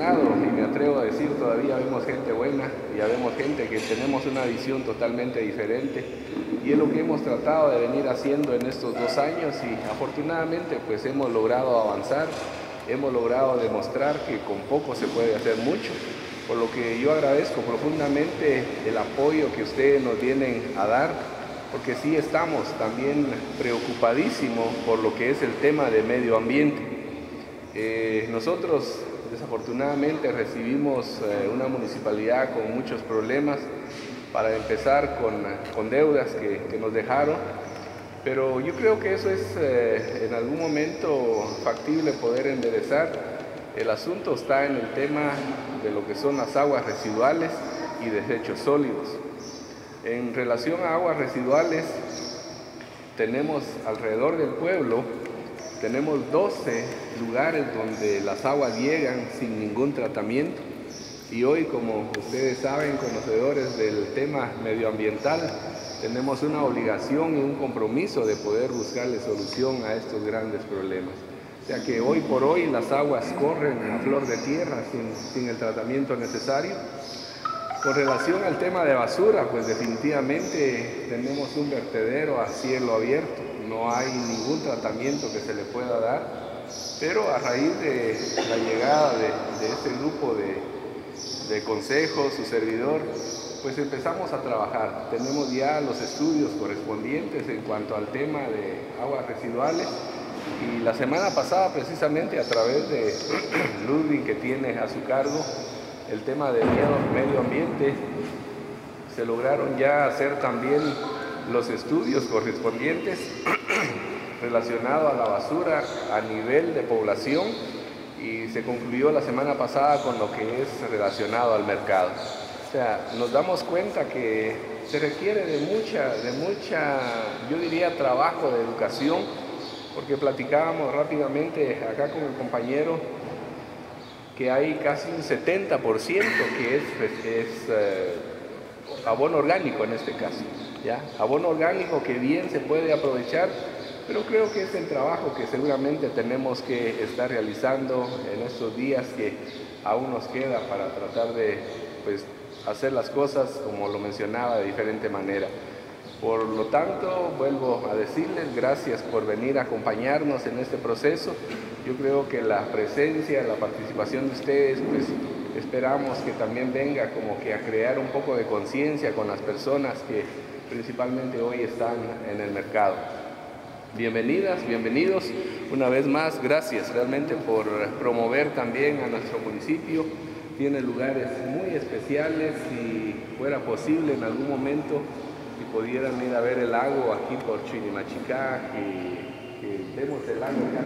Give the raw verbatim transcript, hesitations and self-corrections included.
mencionado, y me atrevo a decir, todavía vemos gente buena, ya vemos gente que tenemos una visión totalmente diferente, y es lo que hemos tratado de venir haciendo en estos dos años, y afortunadamente pues hemos logrado avanzar, hemos logrado demostrar que con poco se puede hacer mucho, por lo que yo agradezco profundamente el apoyo que ustedes nos vienen a dar, porque sí estamos también preocupadísimos por lo que es el tema de medio ambiente. Eh, nosotros desafortunadamente recibimos eh, una municipalidad con muchos problemas, para empezar con, con deudas que, que nos dejaron, pero yo creo que eso es eh, en algún momento factible poder enderezar. El asunto está en el tema de lo que son las aguas residuales y desechos sólidos. En relación a aguas residuales, tenemos alrededor del pueblo, tenemos doce lugares donde las aguas llegan sin ningún tratamiento, y hoy, como ustedes saben, conocedores del tema medioambiental, tenemos una obligación y un compromiso de poder buscarle solución a estos grandes problemas. O sea que hoy por hoy las aguas corren a flor de tierra sin, sin el tratamiento necesario. Con relación al tema de basura, pues definitivamente tenemos un vertedero a cielo abierto, no hay ningún tratamiento que se le pueda dar, pero a raíz de la llegada de, de este grupo de, de consejos, su servidor, pues empezamos a trabajar. Tenemos ya los estudios correspondientes en cuanto al tema de aguas residuales, y la semana pasada, precisamente a través de Ludwig, que tiene a su cargo el tema de medio ambiente, se lograron ya hacer también los estudios correspondientes relacionados a la basura a nivel de población, y se concluyó la semana pasada con lo que es relacionado al mercado. O sea, nos damos cuenta que se requiere de mucha, de mucha, yo diría, trabajo de educación, porque platicábamos rápidamente acá con el compañero que hay casi un setenta por ciento que es, es eh, abono orgánico en este caso, ¿ya? Abono orgánico que bien se puede aprovechar, pero creo que es el trabajo que seguramente tenemos que estar realizando en estos días que aún nos queda para tratar de pues, hacer las cosas, como lo mencionaba, de diferente manera. Por lo tanto, vuelvo a decirles gracias por venir a acompañarnos en este proceso. Yo creo que la presencia, la participación de ustedes, pues esperamos que también venga como que a crear un poco de conciencia con las personas que principalmente hoy están en el mercado. Bienvenidas, bienvenidos. Una vez más, gracias realmente por promover también a nuestro municipio. Tiene lugares muy especiales. Si fuera posible en algún momento, si pudieran ir a ver el lago aquí por Chinimachica, que, que vemos el lago acá.